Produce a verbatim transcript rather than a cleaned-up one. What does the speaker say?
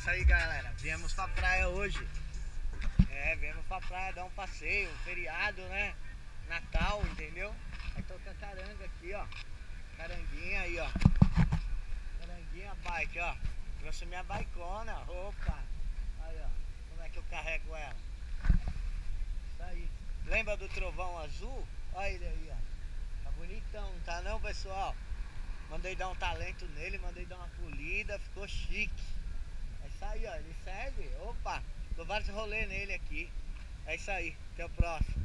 isso aí, galera. Viemos pra praia hoje. É, viemos pra praia dar um passeio, um feriado, né? Natal, entendeu? Aí tô com a caranga aqui, ó. Caranguinha aí, ó. Caranguinha bike, ó. Trouxe minha bicona. Opa! Aí, ó. Como é que eu carrego ela? Isso aí. Lembra do trovão azul? Olha ele aí, ó. Tá bonitão, não tá não, pessoal? Mandei dar um talento nele, mandei dar uma polida, ficou chique. É isso aí, ó. Ele serve. Opa! Dou vários rolês nele aqui. É isso aí. Até o próximo.